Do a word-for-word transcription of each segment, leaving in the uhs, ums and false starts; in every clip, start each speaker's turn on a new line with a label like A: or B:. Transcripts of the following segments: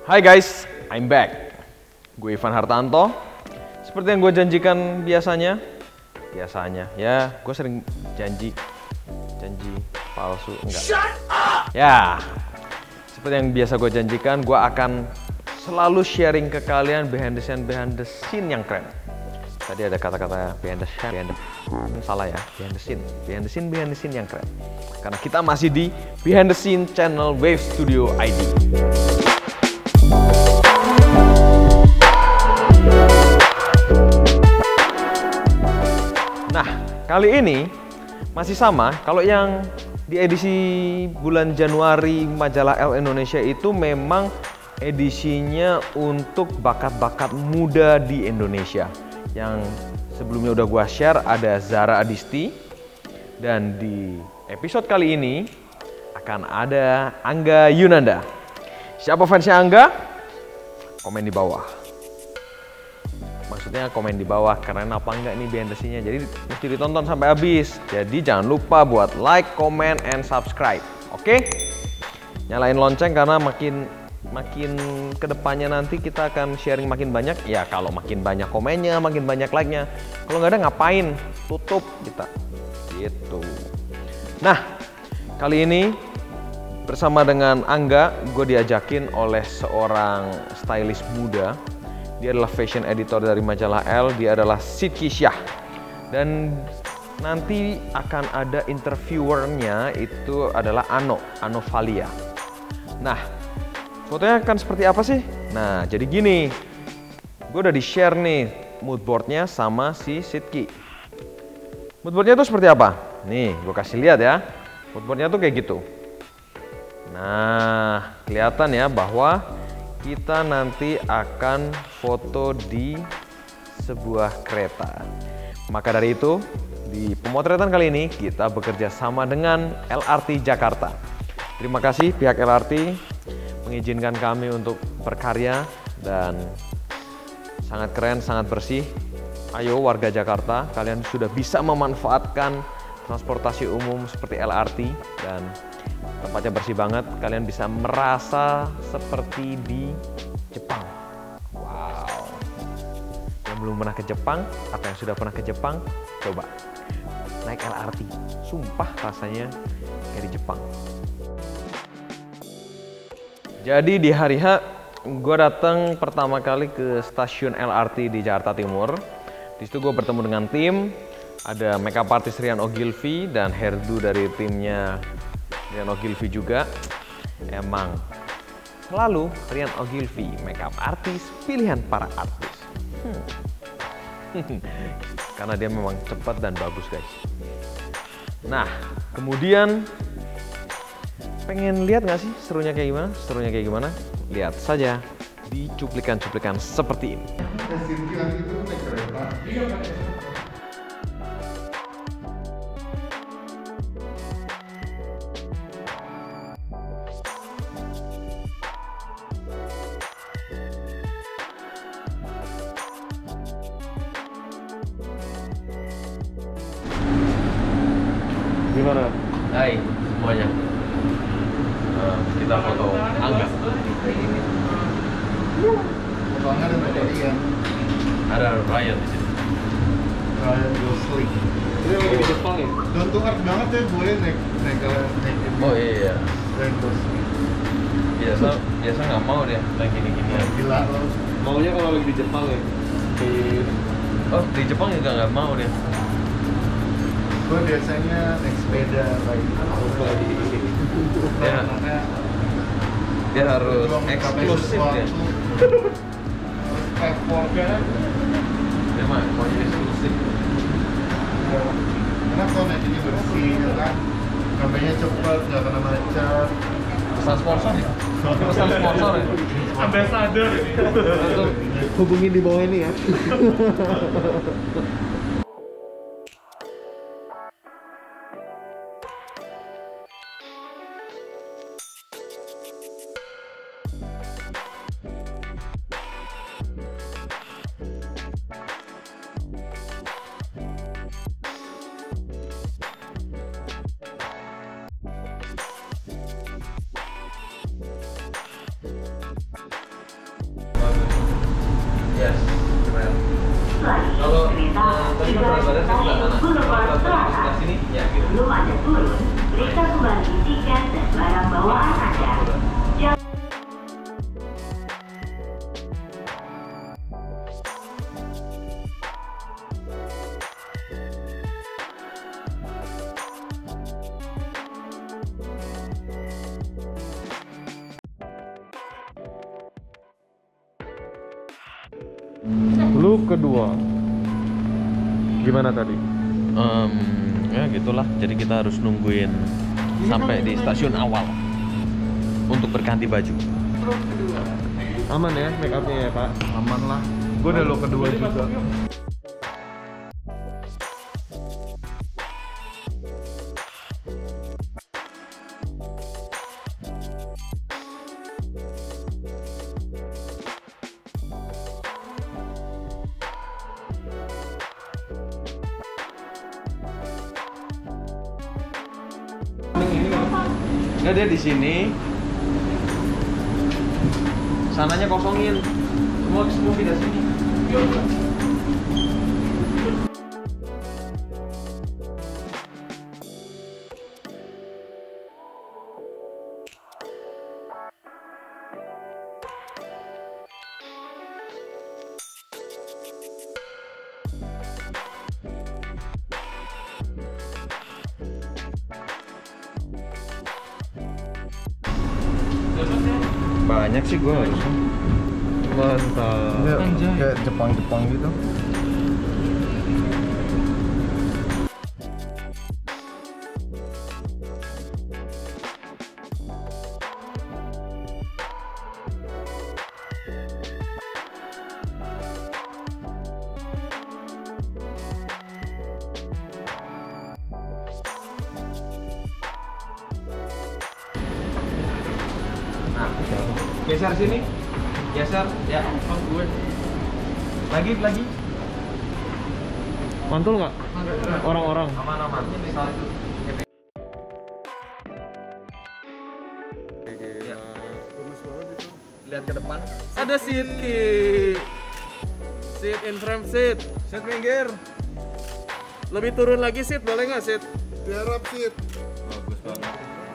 A: Hai guys, I'm back. Gue Ivan Hartanto. Seperti yang gue janjikan biasanya, biasanya ya, gue sering janji, janji palsu enggak? Shut up! Ya, seperti yang biasa gue janjikan, gue akan selalu sharing ke kalian behind the scene, behind the scene yang keren. Tadi ada kata-kata behind the scene, behind the... Hmm, salah ya, behind the scene, behind the scene, behind the scene yang keren. Karena kita masih di Behind the Scene channel Wave Studio I D. Nah, kali ini masih sama. Kalau yang di edisi bulan Januari majalah Elle Indonesia itu memang edisinya untuk bakat-bakat muda di Indonesia. Yang sebelumnya udah gua share ada Zara Adisti, dan di episode kali ini akan ada Angga Yunanda. Siapa fansnya Angga? Komen di bawah. Maksudnya komen di bawah keren apa enggak nih behind the scene-nya. Jadi mesti ditonton sampai habis. Jadi jangan lupa buat like, comment, and subscribe. Oke? Nyalain lonceng karena makin makin kedepannya nanti kita akan sharing makin banyak. Ya kalau makin banyak komennya, makin banyak like-nya. Kalau nggak ada ngapain? Tutup kita. Gitu. Nah, kali ini bersama dengan Angga, gue diajakin oleh seorang stylist muda. Dia adalah fashion editor dari majalah Elle, dia adalah Sidki Syah. Dan nanti akan ada interviewernya, itu adalah Ano, Ano Valia. Nah, fotonya akan seperti apa sih? Nah, jadi gini, gue udah di-share nih mood boardnya sama si Sidki. Mood boardnya itu seperti apa? Nih, gue kasih lihat ya. Mood boardnya tuh kayak gitu. Nah, kelihatan ya bahwa kita nanti akan foto di sebuah kereta. Maka dari itu, di pemotretan kali ini kita bekerja sama dengan L R T Jakarta. Terima kasih pihak L R T mengizinkan kami untuk berkarya dan sangat keren, sangat bersih. Ayo warga Jakarta, kalian sudah bisa memanfaatkan transportasi umum seperti L R T dan tempatnya bersih banget. Kalian bisa merasa seperti di Jepang. Wow. Yang belum pernah ke Jepang atau yang sudah pernah ke Jepang, coba naik L R T. Sumpah rasanya kayak di Jepang. Jadi di hari H, gue datang pertama kali ke stasiun L R T di Jakarta Timur. Di situ gue bertemu dengan tim. Ada makeup artist Rian Ogilvy dan hairdo dari timnya Rian Ogilvy juga. Emang selalu Rian Ogilvy makeup artist pilihan para artis. Hmm. Karena dia memang cepat dan bagus guys. Nah, kemudian pengen lihat nggak sih serunya kayak gimana? Serunya kayak gimana? Lihat saja di cuplikan-cuplikan seperti ini.
B: Gimana?
A: Hai semuanya. Uh, kita foto Angga.
B: Foto Angga ada berapa ya?
A: Ada Ryan di sini.
B: Ryan Gosling. Dia lagi di Jepang ya? Don't to earth banget ya gue naik naik naik ini.
A: Oh iya.
B: Ryan Gosling.
A: Biasa biasa nggak mau dia naik gini-gini.
B: Ya, gila lo. Maunya kalau lagi di Jepang ya? Di...
A: Oh di Jepang juga nggak mau dia.
B: Gue biasanya naik sepeda lagi. Lagi di sini.
A: Ya. Dia harus eksklusif ya.
B: Effort kan?
A: Dia mah maunya eksklusif.
B: Karena kalau naik ini bersih, ya kan? Kampanye cepet, nggak kena macet.
A: Pesan sponsor ya? Pesan sponsor ya?
C: Ambassador ini.
B: Hubungin di bawah ini ya.
A: sebelah sini, ya gitu.
C: Belum ada turun, periksa kembali tiket dan barang bawaan Anda.
B: Loop kedua. Gimana tadi?
A: Um, ya gitulah. Jadi kita harus nungguin sampai di stasiun awal untuk berganti baju.
B: Aman ya make upnya ya Pak?
D: Aman lah. Gue udah lo kedua juga.
A: Nggak, dia di sini. Sananya kosongin. Semua semua pindah sini. Banyak sih gue harusnya.
B: Mantap.
D: Kayak, kayak Jepang-Jepang gitu.
A: Geser sini. Geser. Ya, oh, gue. Lagi, lagi.
B: Mantul nggak? Orang-orang.
A: Aman-aman. Lihat ke depan.
B: Ada seat key. Seat in front seat.
D: Set minggir.
B: Lebih turun lagi seat, boleh nggak seat?
D: Biarap sit.
B: Bagus banget.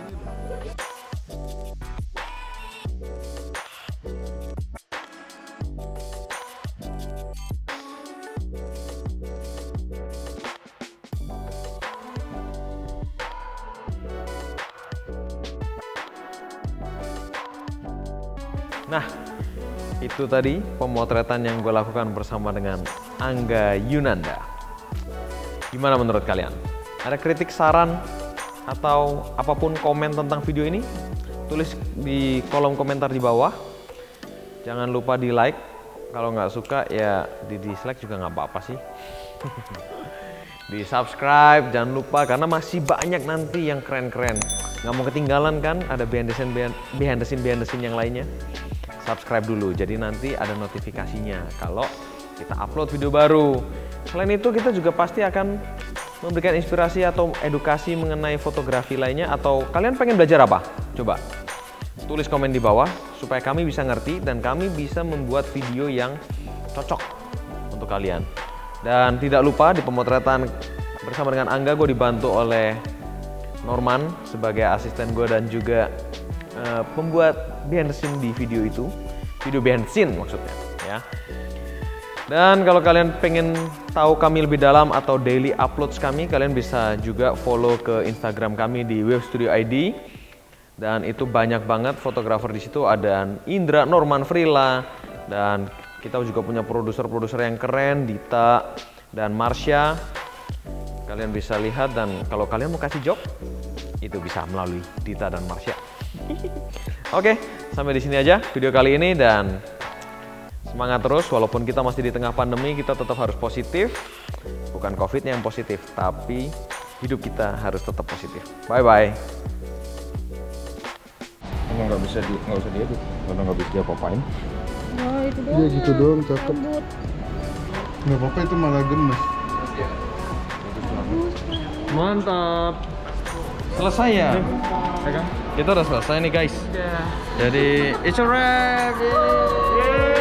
A: Nah, itu tadi pemotretan yang gue lakukan bersama dengan Angga Yunanda. Gimana menurut kalian? Ada kritik, saran, atau apapun komen tentang video ini? Tulis di kolom komentar di bawah. Jangan lupa di like. Kalau nggak suka ya di dislike juga nggak apa-apa sih. Di subscribe, jangan lupa karena masih banyak nanti yang keren-keren. Nggak mau ketinggalan kan? Ada behind the scene, behind the scene, behind the scene yang lainnya. Subscribe dulu, jadi nanti ada notifikasinya kalau kita upload video baru. Selain itu kita juga pasti akan memberikan inspirasi atau edukasi mengenai fotografi lainnya. Atau kalian pengen belajar apa? Coba tulis komen di bawah supaya kami bisa ngerti dan kami bisa membuat video yang cocok untuk kalian. Dan tidak lupa di pemotretan bersama dengan Angga, gue dibantu oleh Norman sebagai asisten gue dan juga uh, pembuat behind the scene di video itu, video behind the scene maksudnya ya. Dan kalau kalian pengen tahu kami lebih dalam atau daily uploads kami, kalian bisa juga follow ke Instagram kami di Wave Studio I D. Dan itu banyak banget fotografer di situ, ada Indra, Norman, Frila, dan kita juga punya produser-produser yang keren, Dita dan Marsha. Kalian bisa lihat, dan kalau kalian mau kasih job, itu bisa melalui Dita dan Marsha. Oke, sampai di sini aja video kali ini, dan semangat terus walaupun kita masih di tengah pandemi, kita tetap harus positif. Bukan COVID-nya yang positif, tapi hidup kita harus tetap positif. Bye bye.
D: Emang nggak bisa di nggak usah diedit, karena nggak bisa diapa-apain.
E: Oh, itu doang.
D: Iya gitu doang, cakep.
E: Rambut.
D: Nggak apa-apa, itu malah gemes.
B: Mantap.
A: Selesai ya?
B: Ya kan?
A: Kita udah selesai nih guys. Jadi it's a wrap. Yeay.